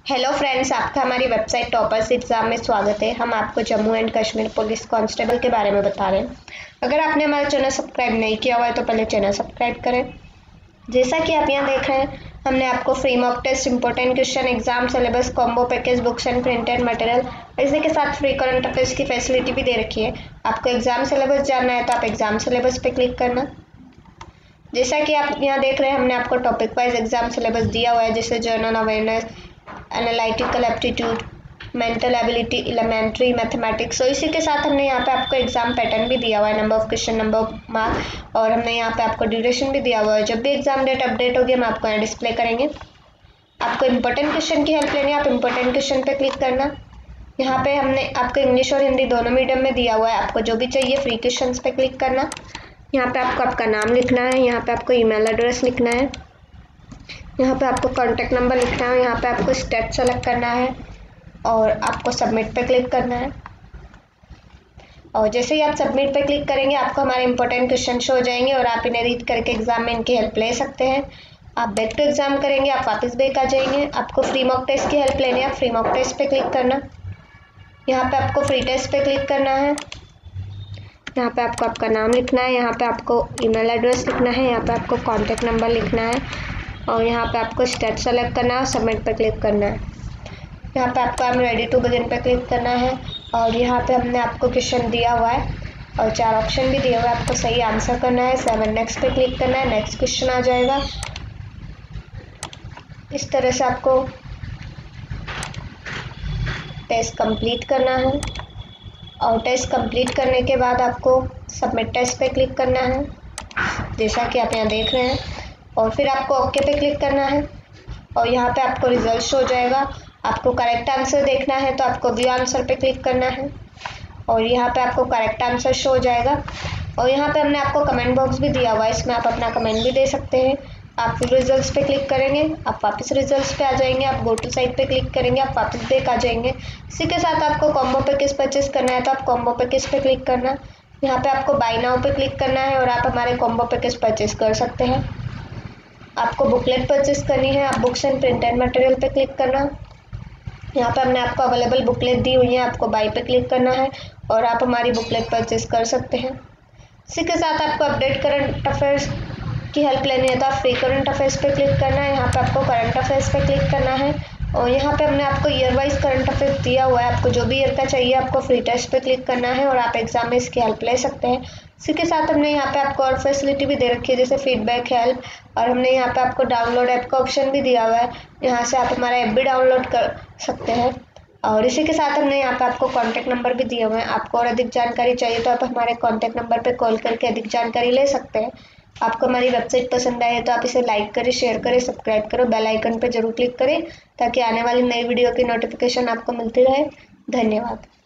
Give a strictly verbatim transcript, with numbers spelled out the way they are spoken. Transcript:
Hello friends, आपका हमारी website toppers exam में स्वागत है। हम आपको Jammu and Kashmir police constable के बारे में बता रहे हैं। अगर आपने हमारा चैनल सब्सक्राइब नहीं किया हुआ है तो पहले चैनल सब्सक्राइब करें। जैसा कि आप यहाँ देख रहे हैं, हमने आपको free mock test, important question, exam syllabus, combo package, books and printed material, इसी के साथ फ्री करंट अफेयर्स की फैसिलिटी भी दे रखी है। आपको एग्जाम सिलेबस जानना है तो आप एग्जाम सिलेबस पे क्लिक करना। जैसा कि आप यहाँ देख रहे हैं, हमने आपको टॉपिक वाइज एग्जाम सिलेबस दिया हुआ है, जैसे general awareness, analytical aptitude, mental ability, elementary mathematics. तो इसी के साथ हमने यहाँ पे आपको एग्जाम पैटर्न भी दिया हुआ है, number of question, number of mark, और हमने यहाँ पे आपको ड्यूरेशन भी दिया हुआ है। जब भी एग्जाम डेट अपडेट होगी हम आपको यहाँ डिस्प्ले करेंगे। आपको इंपॉर्टेंट क्वेश्चन की हेल्प लेनी है, आप इंपॉर्टेंट क्वेश्चन पे क्लिक करना। यहाँ पे हमने आपको इंग्लिश और हिंदी दोनों मीडियम में दिया हुआ है। आपको जो भी चाहिए फ्री क्वेश्चन पे क्लिक करना। यहाँ पे आपको आपका नाम लिखना है, यहाँ पे आपको ईमेल एड्रेस लिखना है, यहाँ पे आपको कॉन्टैक्ट नंबर लिखना है, यहाँ पे आपको स्टेट सेलेक्ट करना है और आपको सबमिट पे क्लिक करना है। और जैसे ही आप सबमिट पे क्लिक करेंगे आपको हमारे इंपॉर्टेंट क्वेश्चन शो हो जाएंगे और आप इन्हें रीड करके एग्जाम में इनकी हेल्प ले सकते हैं। आप बैक टू एग्जाम करेंगे, आप वापस बैक आ जाएंगे। आपको फ्री मॉक टेस्ट की हेल्प लेनी है, आप फ्री मॉक टेस्ट पे क्लिक करना। यहाँ पे आपको फ्री टेस्ट पे क्लिक करना है, यहाँ पे आपको आपका नाम लिखना है, यहाँ पे आपको ईमेल एड्रेस लिखना है, यहाँ पे आपको कॉन्टैक्ट नंबर लिखना है और यहाँ पे आपको स्टेट सेलेक्ट करना है और सबमिट पे क्लिक करना है। यहाँ पे आपको हम रेडी टू बिगिन पे क्लिक करना है और यहाँ पे हमने आपको क्वेश्चन दिया हुआ है और चार ऑप्शन भी दिए हुए हैं, आपको सही आंसर करना है। सेवन नेक्स्ट पे क्लिक करना है, नेक्स्ट क्वेश्चन आ जाएगा। इस तरह से आपको टेस्ट कंप्लीट करना है और टेस्ट कंप्लीट करने के बाद आपको सबमिट टेस्ट पे क्लिक करना है, जैसा कि आप यहाँ देख रहे हैं, और फिर आपको ओके पे क्लिक करना है और यहाँ पे आपको रिजल्ट शो हो जाएगा। आपको करेक्ट आंसर देखना है तो आपको व्यू आंसर पे क्लिक करना है और यहाँ पे आपको करेक्ट आंसर शो हो जाएगा। और यहाँ पे हमने आपको कमेंट बॉक्स भी दिया हुआ है, इसमें आप अपना कमेंट भी दे सकते हैं। आप फिर रिजल्ट्स पे क्लिक करेंगे, आप वापस रिजल्ट्स पे आ जाएंगे, आप गो टू साइट पे क्लिक करेंगे, आप वापस बैक आ जाएंगे। इसी के साथ आपको कॉम्बो पैकेज परचेस करना है तो आप कॉम्बो पैकेज पे क्लिक करना। यहाँ पे आपको बाय नाउ पे क्लिक करना है और आप हमारे कॉम्बो पैकेज परचेस कर सकते हैं। आपको बुकलेट परचेस करनी है, आप बुक्स एंड प्रिंटेड मटेरियल पे क्लिक करना। यहाँ पे हमने आपको अवेलेबल बुकलेट दी हुई है, आपको बाय पे क्लिक करना है और आप हमारी बुकलेट परचेस कर सकते हैं। इसी के साथ आपको अपडेट करंट अफेयर्स की हेल्प लेनी है तो आप फ्री करंट अफेयर्स पे क्लिक करना है। यहाँ पे आपको करंट अफेयर्स पे क्लिक करना है और यहाँ पे हमने आपको ईयर वाइज करंट अफेयर्स दिया हुआ है। आपको जो भी ईयर का चाहिए आपको फ्री टेस्ट पे क्लिक करना है और आप एग्जाम में इसकी हेल्प ले सकते हैं। इसी के साथ हमने यहाँ पे आपको और फैसिलिटी भी दे रखी है, जैसे फीडबैक, हेल्प, और हमने यहाँ पे आपको डाउनलोड ऐप का ऑप्शन भी दिया हुआ है। यहाँ से आप हमारा ऐप भी डाउनलोड कर सकते हैं। और इसी के साथ हमने यहाँ पे आपको कॉन्टैक्ट नंबर भी दिए हुए हैं। आपको और अधिक जानकारी चाहिए तो आप हमारे कॉन्टैक्ट नंबर पे कॉल करके अधिक जानकारी ले सकते हैं। आपको हमारी वेबसाइट पसंद आए तो आप इसे लाइक करें, शेयर करें, सब्सक्राइब करो, बेल आइकन पे जरूर क्लिक करें ताकि आने वाली नई वीडियो की नोटिफिकेशन आपको मिलती रहे। धन्यवाद।